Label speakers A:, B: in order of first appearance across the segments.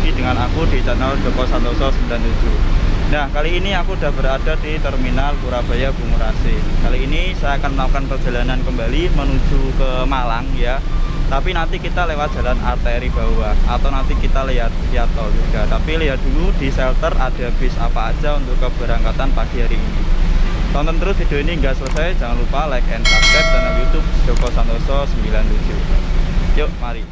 A: lagi dengan aku di channel Joko Santoso 97. Nah, kali ini aku udah berada di Terminal Purabaya Bungurasi. Kali ini saya akan melakukan perjalanan kembali menuju ke Malang ya. Tapi nanti kita lewat jalan arteri bawah atau nanti kita lihat via tol juga. Tapi lihat dulu di shelter ada bis apa aja untuk keberangkatan pagi hari ini. Tonton terus video ini hingga selesai. Jangan lupa like and subscribe channel YouTube Joko Santoso 97. Yuk, mari.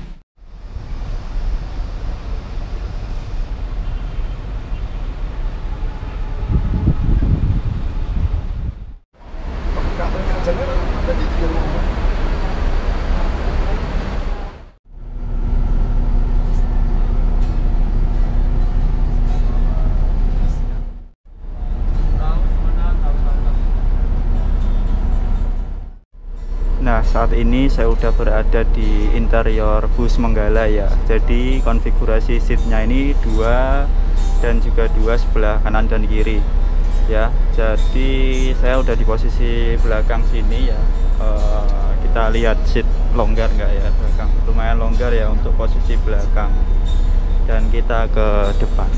A: Nah, saat ini saya udah berada di interior bus Menggala ya. Jadi konfigurasi seatnya ini dua dan juga dua sebelah kanan dan kiri ya. Jadi saya udah di posisi belakang sini ya. Kita lihat seat longgar nggak ya belakang. Lumayan longgar ya untuk posisi belakang. Dan kita ke depan.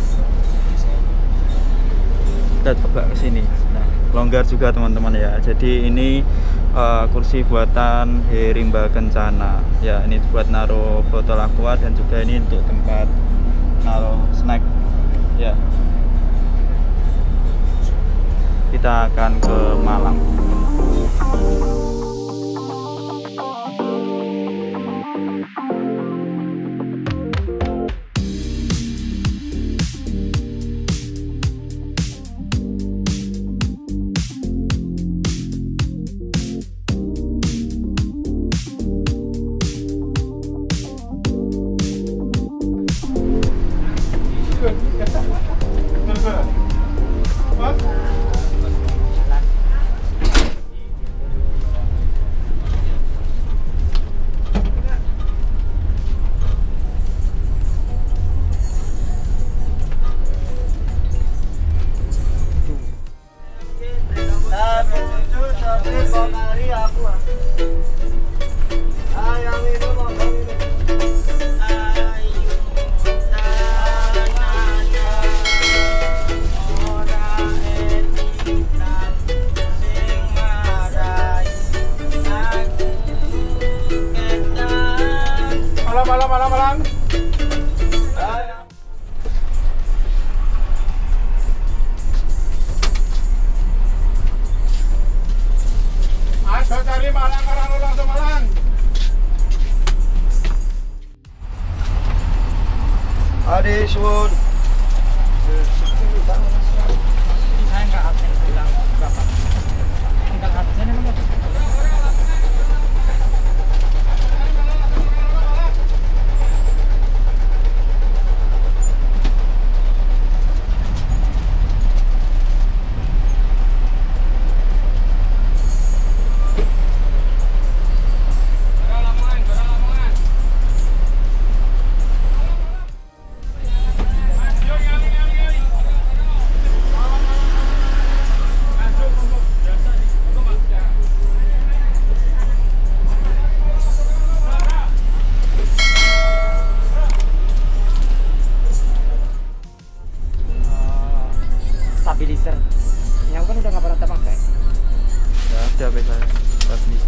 A: Kita coba ke sini. Nah, longgar juga teman-teman ya. Jadi ini kursi buatan Herimba Kencana ya, ini buat naruh botol aqua dan juga ini untuk tempat naruh snack ya. Kita akan ke Malang.
B: Malang. Ayo cari Malang, orang langsung Malang. Adi sun. Saya nggak absen bilang berapa? Tinggal absen emang. Stabilizer yang kan udah nggak pernah pakai ya, udah bisa stabilizer.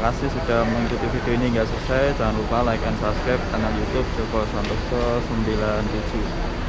A: kasih sudah mengikuti video ini hingga selesai. Jangan lupa like and subscribe channel YouTube Joko Santoso 97.